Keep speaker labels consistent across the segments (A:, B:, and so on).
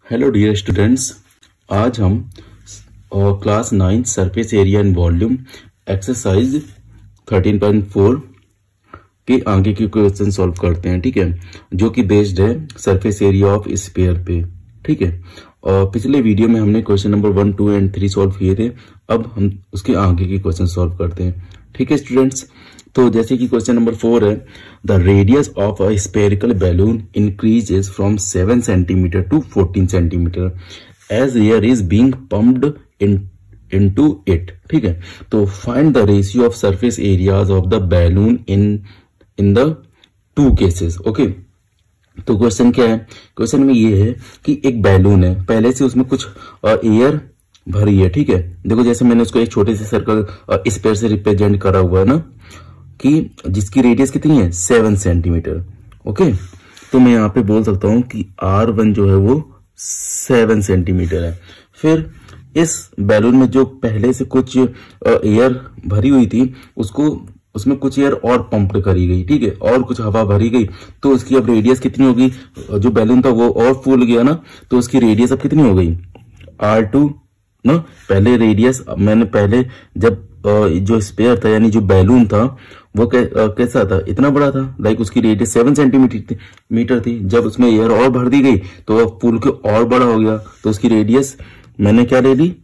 A: Hello dear students, आज हम class 9 surface area and volume exercise 13.4 के आगे के क्वेश्चन सॉल्व करते हैं। ठीक है, जो कि बेस्ड है सरफेस एरिया ऑफ स्फीयर पे। ठीक है, और पिछले वीडियो में हमने क्वेश्चन नंबर 1, 2 एंड 3 सॉल्व किए थे। अब हम उसके आगे के क्वेश्चन सॉल्व करते हैं। ठीक है स्टूडेंट्स, तो जैसे कि क्वेश्चन नंबर 4 है, the radius of a spherical balloon increases from 7 centimetre to 14 centimetre as air is being pumped into it. ठीक है, तो find the ratio of surface areas of the balloon in the two cases. Okay, तो question क्या है? Question में ये है कि एक बैलून है, पहले से उसमें कुछ एयर भरी है। ठीक है, देखो जैसे मैंने उसको एक छोटे से सर्कल स्पेयर से रिप्रेजेंट करा हुआ है ना, कि जिसकी रेडियस कितनी है 7 सेंटीमीटर। ओके, तो मैं यहाँ पे बोल सकता हूं कि R1 जो है वो 7 सेंटीमीटर है। फिर इस बैलून में जो पहले से कुछ एयर भरी हुई थी, उसमें कुछ एयर और पंप करी गई। ठीक है, और कुछ हवा भरी गई, तो उसकी अब रेडियस कितनी होगी? जो बैलून था वो और फूल गया ना, तो उसकी रेडियस अब कितनी हो गई? R2 ना। पहले रेडियस मैंने पहले जब जो स्पेयर था यानी जो बैलून था वो कैसा था? इतना बड़ा था, लाइक उसकी रेडियस 7 सेंटीमीटर थी। जब उसमें एयर और भर दी गई तो फूल के और बड़ा हो गया, तो उसकी रेडियस मैंने क्या ले ली?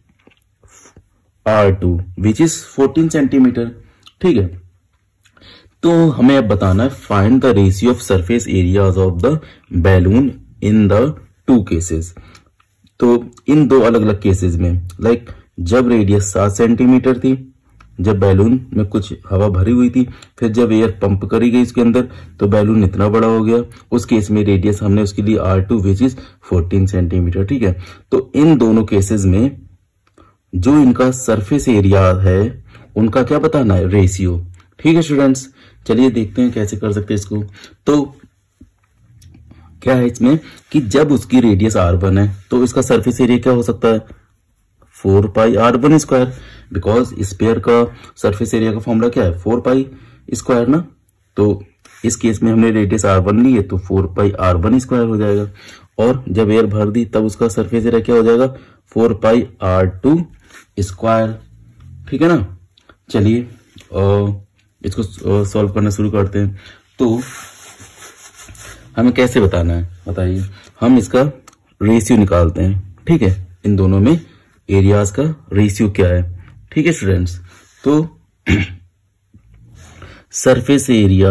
A: R2 which is 14 centimetre. ठीक है, तो हमें अब बताना है find the ratio of surface areas of the balloon in the two cases. तो इन दो अलग अलग केसेस में, लाइक जब रेडियस 7 सेंटीमीटर थी, जब बैलून में कुछ हवा भरी हुई थी, फिर जब एयर पंप करी गई इसके अंदर तो बैलून इतना बड़ा हो गया, उस केस में रेडियस हमने उसके लिए R2 विच इज 14 सेंटीमीटर। ठीक है, तो इन दोनों केसेस में जो इनका सरफेस एरिया है उनका क्या बताना है? रेशियो। ठीक है स्टूडेंट्स, चलिए देखते हैं कैसे कर सकते हैं इसको। तो क्या है इसमें कि जब उसकी रेडियस R1 है तो इसका सरफेस एरिया क्या हो सकता है? 4 pi R1 square, because sphere का सरफेस एरिया का फॉर्मूला क्या है? 4 पाई स्क्वायर ना। तो इस केस में हमने रेडियस R1 ली है तो 4 पाई R1 स्क्वायर हो जाएगा, और जब एयर भर दी तब उसका सरफेस एरिया क्या हो जाएगा? 4 पाई R2 स्क्वायर। ठीक है ना। चलिए इसको सॉल्व करना शुरू करते हैं। तो हमें कैसे बताना है बताइए? हम इसका रेशियो निकालते हैं। ठीक है, इन दोनों में एरियाज का रेशियो क्या है? ठीक है स्टूडेंट्स, तो सरफेस एरिया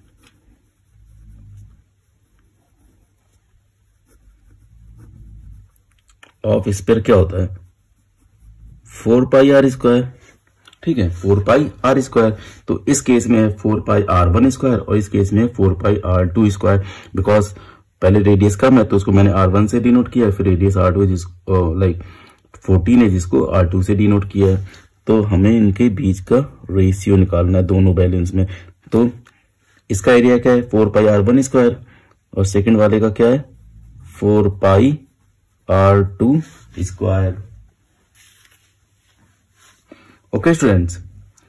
A: ऑफ स्फीयर क्या होता है? 4 पाई R स्क्वायर। ठीक है, 4 पाई R स्क्वायर। तो इस केस में है 4 पाई R1 स्क्वायर और इस केस में 4 पाई R2 स्क्वायर, बिकॉज पहले रेडियस कम है तो उसको मैंने R1 से डिनोट किया है, फिर रेडियस R2 जिसको लाइक 14 है जिसको R2 से डिनोट किया है। तो हमें इनके बीच का रेशियो निकालना है दोनों बैलेंस में। तो इसका एरिया क्या है? 4 पाई R1 स्क्वायर, और सेकंड वाले का क्या है? 4 pi R2 square. Okay students,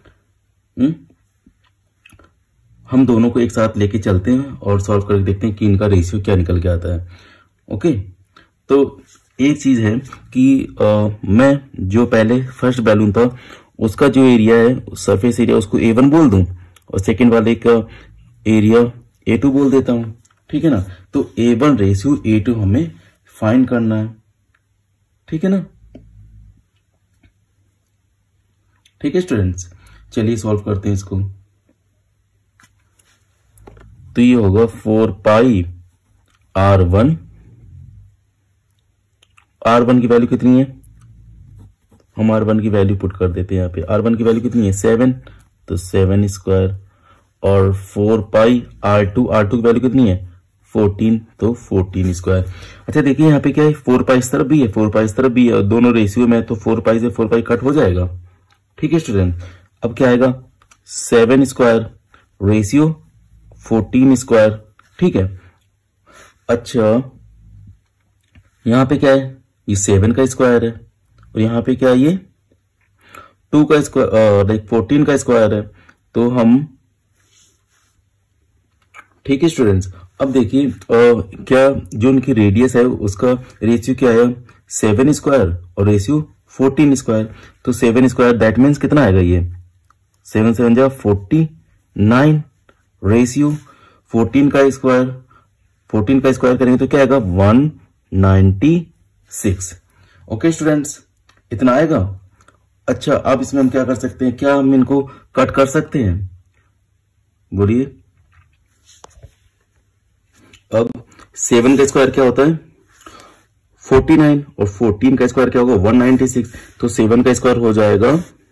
A: हम दोनों को एक साथ लेके चलते हैं और सॉल्व करके देखते हैं कि इनका रेशियो क्या निकल के आता है। ओके, तो एक चीज है कि मैं जो पहले फर्स्ट बैलून था उसका जो एरिया है सरफेस एरिया उसको A1 बोल दूं, और सेकंड वाले का एरिया A2 बोल देता हूं। ठीक है ना। तो A1 रेशियो A2 हमें फाइंड करना है। ठीक है ना। ठीक है स्टूडेंट्स, चलिए सॉल्व करते हैं इसको। तो ये होगा 4 पाई R1 की वैल्यू कितनी है? हम R1 की वैल्यू पुट कर देते हैं यहाँ पे। R1 की वैल्यू कितनी है? 7, तो 7 स्क्वायर, और 4 पाई R2 की वैल्यू कितनी है? 14, तो 14 स्क्वायर। अच्छा देखिए यहाँ पे क्या है? 4 पाई इस तरफ भी है, 4 पाई इस तरफ भी है, और दोनों रेशियो में, तो 4 पाई से 4 पाई कट हो जाएगा। ठीक है स्टूडेंट, अब क्या आएगा? 7 स्क्वायर रेशियो 14 स्क्वायर। ठीक है, अच्छा यहाँ पे क्या है? ये 7 का स्क्वायर है, और यहाँ पे क्या है? ये 2 का स्क्वायर, लाइक 14 का स्क्वायर है। तो हम ठीक है स्टूडेंट्स, अब देखिए क्या जो उनकी रेडियस है उसका रेशियो क्या आया 7 स्क्वायर और रेशियो 14 स्क्वायर। तो 7 स्क्वायर दैट मीन्स कितना आएगा ये 7 7 जा 49 रेशियो 14 का स्क्वायर करेंगे तो क्या आएगा 196। ओके स्टूडेंट्स, इतना आएगा। अच्छा, अब इसमें हम क्या कर सकते हैं, क्या हम इनको कट कर सकते हैं, बोलिए। अब 7 का स्क्वायर क्या होता है 49 और 14 का स्क्वायर क्या होगा 196। तो 7 का स्क्वायर हो जाएगा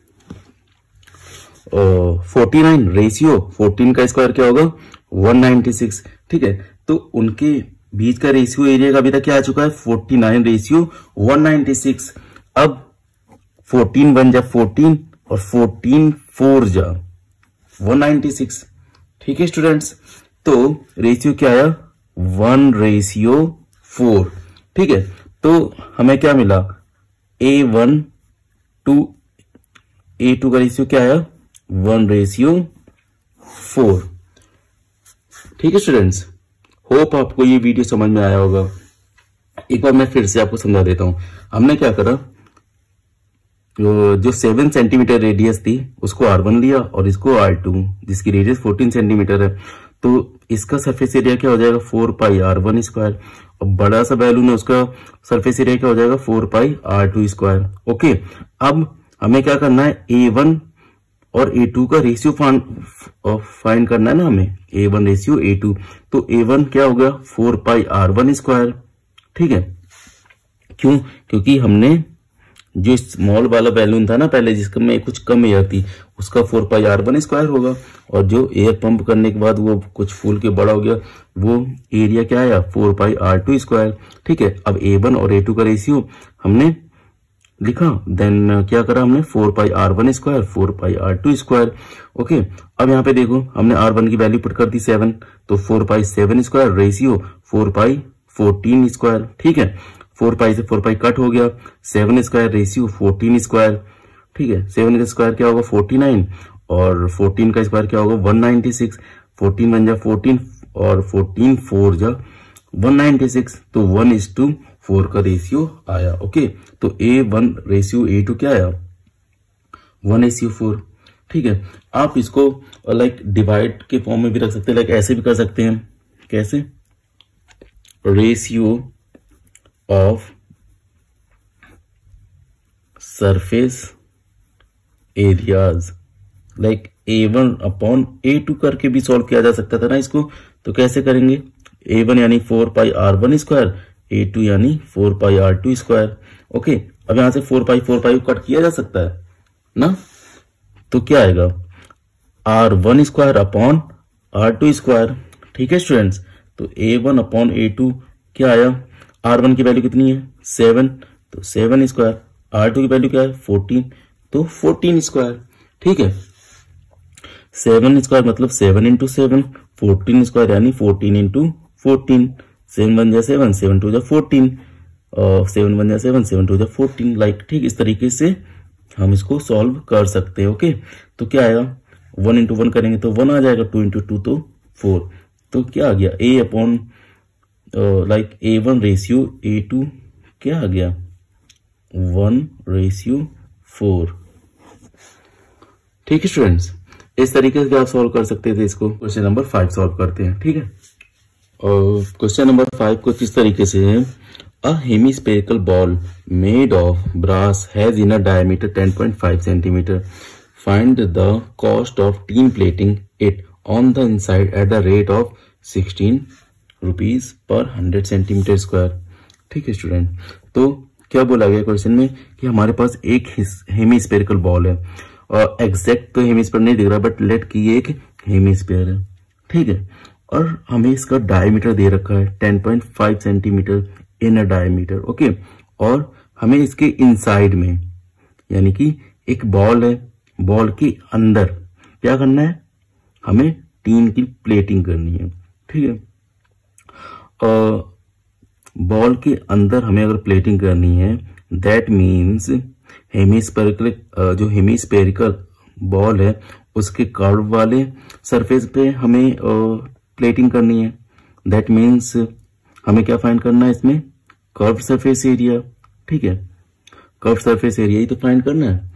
A: 49 रेशियो 14 का स्क्वायर क्या होगा 196। ठीक है, तो उनके बीच का रेशियो एरिया का अभी तक क्या आ चुका है 49 रेशियो 196। अब 14 1 जा 14 और 14 4 जा 196। ठीक है स्टूडेंट्स, तो रेशियो क्या आया 1:4। ठीक है, तो हमें क्या मिला A1 to A2 का रेशियो क्या आया 1:4। ठीक है स्टूडेंट्स, होप आपको ये वीडियो समझ में आया होगा। एक बार मैं फिर से आपको समझा देता हूं। हमने क्या करा, जो 7 सेंटीमीटर रेडियस थी उसको R1 लिया और इसको R2 जिसकी रेडियस 14 सेंटीमीटर है, तो इसका सरफेस एरिया क्या हो जाएगा 4πr1 स्क्वायर और बड़ा सा बैलून है उसका सरफेस एरिया क्या हो जाएगा 4πr2 स्क्वायर। ओके, अब हमें क्या करना है A1 और A2 का रेशियो फाइंड करना है ना हमें, A1 रेशियो A2। तो A1 क्या हो गया 4πr1 स्क्वायर। ठीक है, क्यों, क्योंकि हमने जो स्मॉल वाला बैलून था ना पहले जिसका में कुछ कम एयर थी उसका 4πr1 स्क्वायर होगा, और जो एयर पंप करने के बाद वो कुछ फूल के बड़ा हो गया वो एरिया क्या आया 4πr2 स्क्वायर। ठीक है, अब A1 और A2 का रेशियो हमने लिखा, देन क्या करा हमने 4πr1 square 4πr2 square. Okay, अब यहाँ पे देखो हमने R1 की वैल्यू पुट कर दी 7, तो 4π7 स्क्वायर रेशियो 4π14 स्क्वायर। ठीक है, 4π से 4π कट हो गया, 7 स्क्वायर रेशियो 14 स्क्वायर। ठीक है, 7 का स्क्वायर क्या होगा 49 और 14 का स्क्वायर क्या होगा 196। 14 1 जा 14 और 14 4 जा 196, तो 1:4 का रेशियो आया। ओके, तो A1 रेशियो A2 क्या आया 1:4। ठीक है, आप इसको लाइक डिवाइड के फॉर्म में भी रख सकते हैं, लाइक ऐसे भी कर सकते हैं। कैसे, ratio of surface areas, like A1 upon A2 करके भी सॉल्व किया जा सकता था ना इसको। तो कैसे करेंगे, A1 यानी 4πr1 स्क्वायर, A2 यानी 4πr2 स्क्वायर। ओके, अब यहां से 4π कट किया जा सकता है ना, तो क्या आएगा R1 square upon R2 square. ठीक है स्टूडेंट्स, तो A1 अपॉन A2 क्या आया, R1 की वैल्यू कितनी है 7, तो 7 स्क्वायर, R2 की वैल्यू क्या है 14, तो 14 स्क्वायर। ठीक है, 7 स्क्वायर मतलब 7 इंटू 7, 14 स्क्वायर यानी 14 इंटू 14, 7 1 जा 7, 7 2 जा 14, 7 1 जा 7, 7 2 जा 14। लाइक ठीक इस तरीके से हम इसको सॉल्व कर सकते हैं। ओके, तो क्या आएगा 1 इंटू 1 करेंगे तो 1 आ जाएगा, 2 इंटू 2 तो 4, तो क्या आ गया A upon like A1 ratio A2 क्या आ गया 1:4। ठीक है स्टूडेंट्स, इस तरीके से आप सॉल्व कर सकते थे इसको। क्वेश्चन नंबर 5 सॉल्व करते हैं। ठीक है, और क्वेश्चन नंबर 5 कुछ इस तरीके से है, a hemispherical ball made of brass has in a diameter 10.5 centimetre, find the cost of tin plating it on the inside at the rate of 16 rupees per 100 centimetre square. ठीक है student, तो क्या बोला गया क्वेश्चन में कि हमारे पास एक हेमिस्फेरिकल बॉल है, और एग्जैक्ट तो हेमिस्फीयर नहीं दिख रहा बट लेट की एक हेमिस्फीयर है। ठीक है, और हमें इसका डायमीटर दे रखा है 10.5 centimetre in a diameter. Okay, और हमें इसके इनसाइड में यानी कि एक बॉल है, बॉल के अंदर क्या करना है, हमें टीन की प्लेटिंग करनी है। ठीक है, बॉल के अंदर हमें अगर प्लेटिंग करनी है दैट मीन्स हेमिस्फेरिकल जो हेमिस्फेरिकल बॉल है उसके कर्व वाले सरफेस पे हमें प्लेटिंग करनी है। दैट मीन्स हमें क्या फाइंड करना है इसमें, कर्व सरफेस एरिया। ठीक है, कर्व सरफेस एरिया ही तो फाइंड करना है।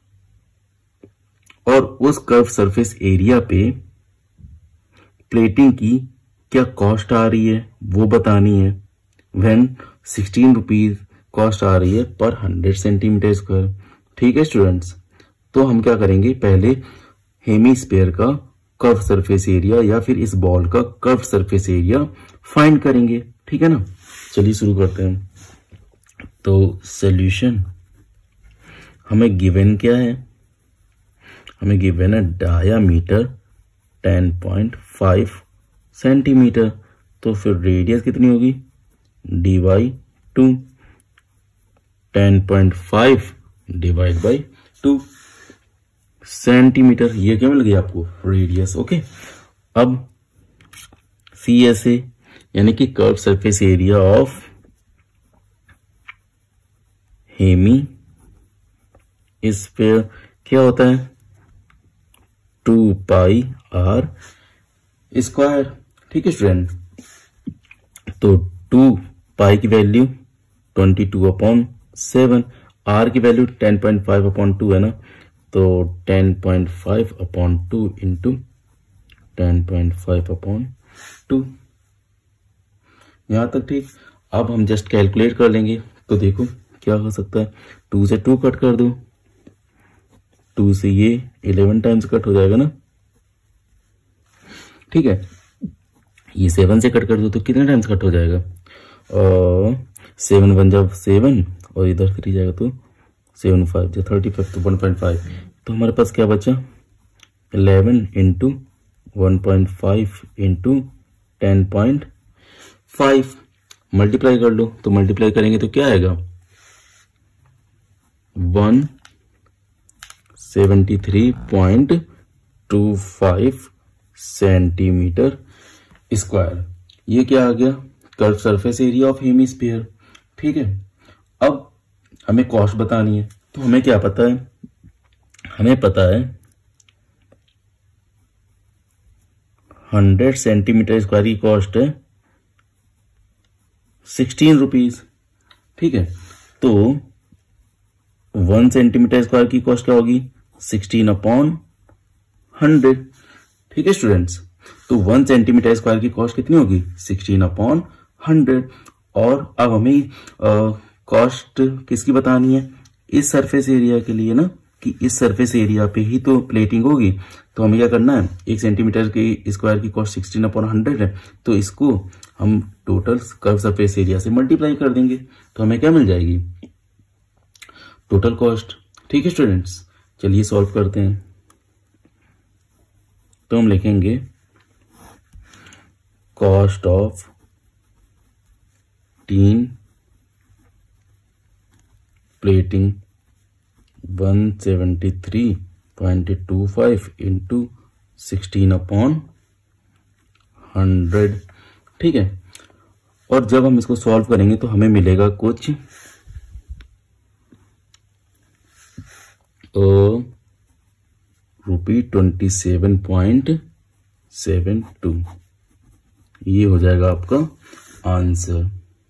A: और उस कर्व सरफेस एरिया पे प्लेटिंग की क्या कॉस्ट आ रही है वो बतानी है। व्हेन 16 रुपीज कॉस्ट आ रही है पर 100 सेंटीमीटर स्क्वायर। ठीक है स्टूडेंट्स, तो हम क्या करेंगे, पहले हेमीस्फीयर का कर्व सरफेस एरिया या फिर इस बॉल का कर्व सरफेस एरिया फाइंड करेंगे। ठीक है ना, चलिए शुरू करते हैं। तो सॉल्यूशन, हमें गिवन क्या है, हमें गिवन है डायामीटर 10.5 सेंटीमीटर। तो फिर रेडियस कितनी होगी, dy/2, 10.5 डिवाइड बाई 2 सेंटीमीटर। ये क्या मिल गया आपको, रेडियस। ओके, अब CSA यानी कि curve surface area of hemisphere क्या होता है, 2 पाई r स्क्वायर। ठीक है स्टूडेंट, तो 2 पाई की वैल्यू 22/7, r की वैल्यू 10.5/2 है ना, तो 10.5/2 इंटू 10.5/2। यहां तक ठीक। अब हम जस्ट कैलकुलेट कर लेंगे। तो देखो क्या हो सकता है, 2 से 2 कट कर दो, 2 से ये 11 टाइम्स कट हो जाएगा ना। ठीक है, ये 7 से कट कर दो तो कितने टाइम्स कट हो जाएगा, 7 1 जब 7 और इधर 3 जाएगा तो 7 5 जो 35 तो 1.5। तो हमारे पास क्या बचा, 11 इंटू 1.5 इंटू 10.5 मल्टीप्लाई कर लो। तो मल्टीप्लाई करेंगे तो क्या आएगा, 173.25 सेंटीमीटर स्क्वायर। ये क्या आ गया, curve surface area of hemisphere. ठीक है, अब हमें कॉस्ट बतानी है। तो हमें क्या पता है, हमें पता है 100 सेंटीमीटर स्क्वायर की कॉस्ट है 16 रुपीज। ठीक है, तो 1 सेंटीमीटर स्क्वायर की कॉस्ट क्या होगी, 16/100। ठीक है स्टूडेंट्स, तो 1 सेंटीमीटर स्क्वायर की कॉस्ट कितनी होगी, 16/100। और अब हमें कॉस्ट किसकी बतानी है, इस सरफेस एरिया के लिए ना, कि इस सरफेस एरिया पे ही तो प्लेटिंग होगी। तो हमें क्या करना है, 1 सेंटीमीटर की स्क्वायर की कॉस्ट 16/100 है, तो इसको हम टोटल कर्व सरफेस एरिया से मल्टीप्लाई कर देंगे। तो हमें क्या मिल जाएगी, टोटल कॉस्ट। ठीक है स्टूडेंट्स, चलिए सॉल्व करते हैं। तो हम लिखेंगे cost of tin plating 173.25 into 16/100। ठीक है, और जब हम इसको सॉल्व करेंगे तो हमें मिलेगा कुछ ₹27.72। ये हो जाएगा आपका आंसर।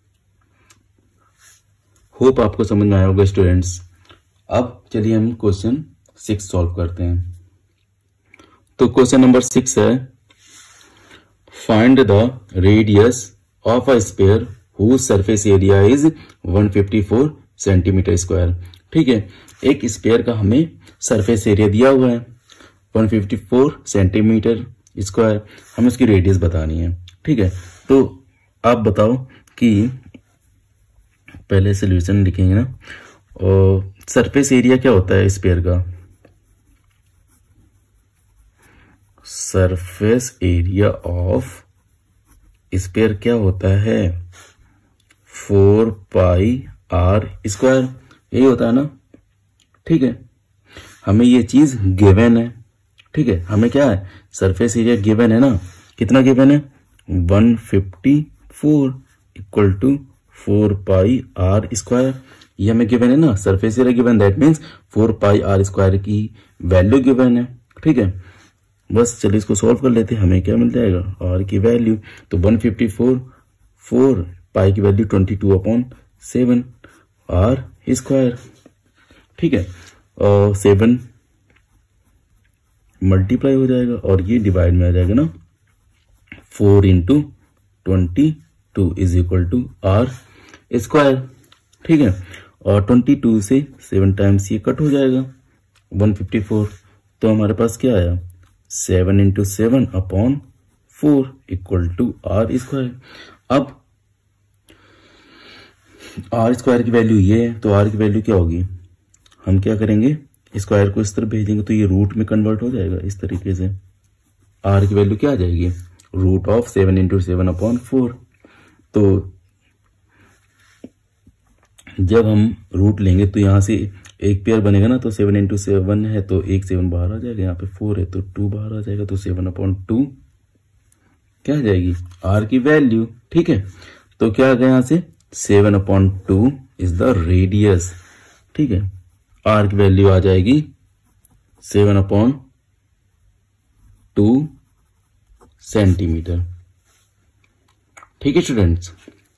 A: होप आपको समझ में आया होगा स्टूडेंट्स। अब चलिए हम क्वेश्चन 6 सॉल्व करते हैं। तो क्वेश्चन नंबर 6 है, find the radius of a sphere whose surface area is 154 centimetre square. ठीक है, एक स्फीयर का हमें सरफेस एरिया दिया हुआ है 154 सेंटीमीटर स्क्वायर, हमें उसकी रेडियस बतानी है। ठीक है, तो आप बताओ कि पहले सॉल्यूशन लिखेंगे ना, और सरफेस एरिया क्या होता है स्फीयर का, सरफेस एरिया ऑफ स्फीयर क्या होता है, 4 पाई r स्क्वायर, यही होता है ना। ठीक है, हमें ये चीज गिवन है। ठीक है, हमें क्या है, सरफेस एरिया गिवन है ना, कितना गिवन है, 154 equal to 4 pi r square. ये हमें गिवन है ना, surface area given, that means 4 pi r square की वैल्यू गिवन है। ठीक है, बस चलिए इसको सॉल्व कर लेते हैं, हमें क्या मिल जाएगा आर की वैल्यू। तो 154 4 पाई की वैल्यू 22/7 आर स्क्वायर। ठीक है, और 7 मल्टीप्लाई हो जाएगा और ये डिवाइड में आ जाएगा ना, 4 × 22 is equal to R square. ठीक है, और 22 से 7 टाइम्स ये कट हो जाएगा 154, तो हमारे पास क्या आया 7 × 7/4 इक्वल टू आर स्क्वायर। अब आर स्क्वायर की वैल्यू ये है, तो आर की वैल्यू क्या होगी, हम क्या करेंगे स्क्वायर को इस तरफ भेजेंगे तो ये रूट में कन्वर्ट हो जाएगा इस तरीके से। आर की वैल्यू क्या आ जाएगी, रूट ऑफ 7 × 7/4। तो जब हम रूट लेंगे तो यहाँ से एक पेयर बनेगा ना, तो 7 × 7 है तो एक 7 बाहर आ जाएगा, यहाँ पे 4 है तो 2 बाहर आ जाएगा, तो 7/2 क्या आ जाएगी आर की वैल्यू। ठीक है, तो क्या आ गया यहाँ से 7/2 इज द रेडियस। ठीक है, आर की वैल्यू आ जाएगी 7/2 सेंटीमीटर। ठीक है स्टूडेंट्स,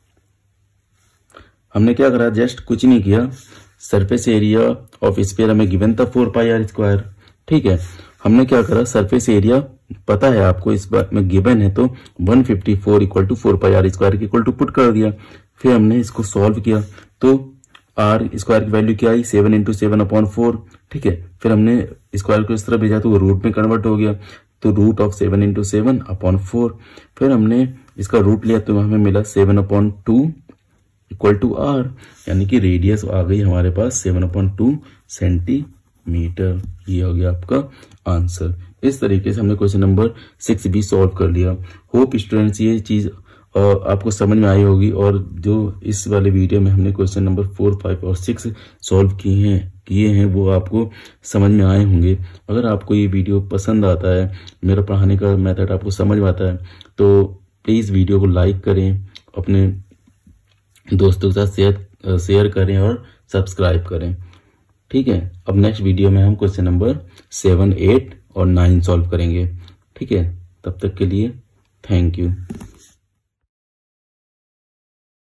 A: हमने क्या करा, जस्ट कुछ नहीं किया, सरफेस एरिया ऑफ स्फीयर हमें गिवन था 4 पाई आर स्क्वायर। ठीक है, हमने क्या करा, सरफेस एरिया पता है आपको इस बार में गिवन है, तो 154 equal to 4 pi R square equal to put कर दिया। फिर हमने इसको सॉल्व किया तो आर स्क्वायर की वैल्यू क्या आई 7 × 7/4। ठीक है, फिर हमने स्क्वायर को इस तरह भेजा तो वो रूट में कन्वर्ट हो गया, तो रूट ऑफ 7 × 7/4। फिर हमने इसका रूट लिया तो हमें मिला 7/2 इक्वल टू आर, यानी कि रेडियस आ गई हमारे पास 7/2 सेंटीमीटर। ये हो गया आपका आंसर। इस तरीके से हमने क्वेश्चन नंबर 6 भी सॉल्व कर लिया। होप स्टूडेंट्स ये चीज आपको समझ में आई होगी, और जो इस वाले वीडियो में हमने क्वेश्चन नंबर 4, 5 और 6 सॉल्व किए हैं वो आपको समझ में आए होंगे। अगर आपको ये वीडियो पसंद आता है, मेरा पढ़ाने का मेथड आपको समझ में आता है, तो प्लीज़ वीडियो को लाइक करें, अपने दोस्तों के साथ शेयर करें और सब्सक्राइब करें। ठीक है, अब नेक्स्ट वीडियो में हम क्वेश्चन नंबर 7, 8 और 9 सॉल्व करेंगे। ठीक है, तब तक के लिए थैंक यू।